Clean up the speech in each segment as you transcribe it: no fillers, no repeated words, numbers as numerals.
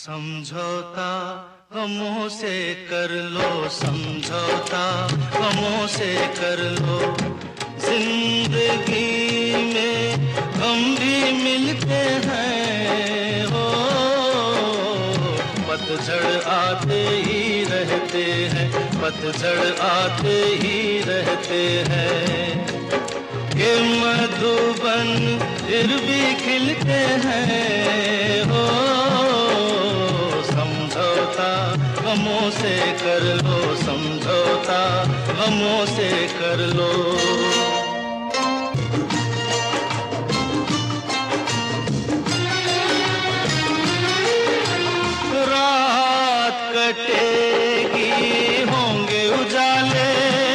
समझौता गमों से कर लो, समझौता गमों से कर लो। जिंदगी में गम भी मिलते हैं हो, पतझड़ आते ही रहते हैं, पतझड़ आते ही रहते हैं। ये मधुबन फिर भी खिलते हैं हो, समझौता गमों से कर लो, समझौता गमों से कर लो। रात कटेगी होंगे उजाले,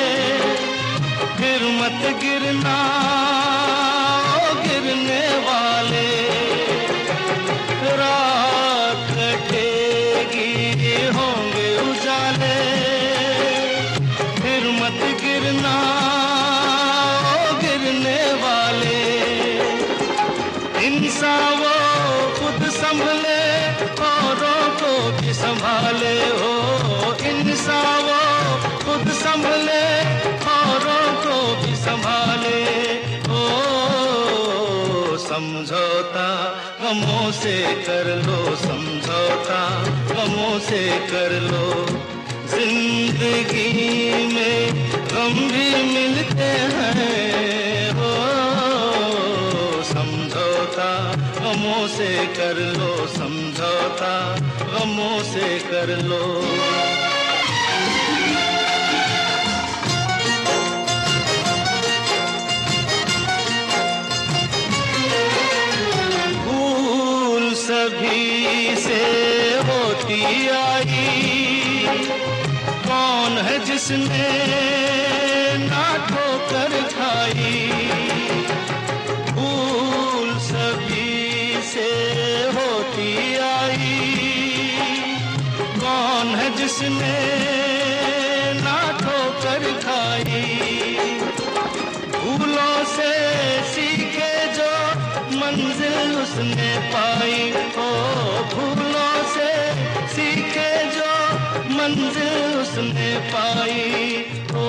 फिर मत गिरना ओ गिरने वाले। रात कटेगी होंगे उजाले, फिर मत गिरना ओ गिरने वाले। इंसान वो खुद संभले औरों को भी संभाले हो, इंसान वो खुद संभले औरों को भी संभाले हो। समझौता गमों से कर लो, समझौता गमों से कर लो। जिंदगी में गम भी मिलते हैं हो, समझौता गमों से कर लो, समझौता गमों से कर लो। भूल सभी से होती आई, कौन है जिसने ना ठोकर खाई। भूल सभी से होती आई, कौन है जिसने ना ठोकर खाई। भूलों से सीखे जो मंजिल उसने पाई हो, भूलों से सीखे जो मंजिल उसने पाई हो।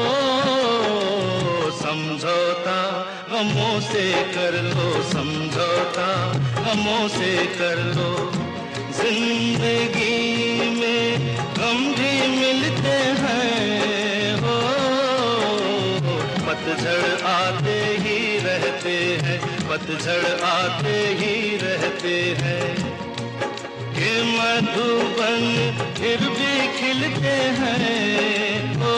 समझौता गमों से कर लो, समझौता गमों से कर लो। जिंदगी में गम भी मिलते हैं हो, पतझड़ आते ही रहते हैं, पतझड़ आते ही रहते हैं। ये मधुबन फिर भी खिलते हैं ओ,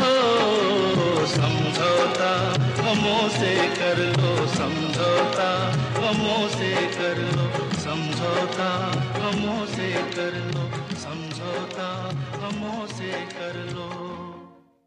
समझौता गमों से कर लो, समझौता गमों से कर लो, समझौता गमों से कर लो, समझौता गमों से कर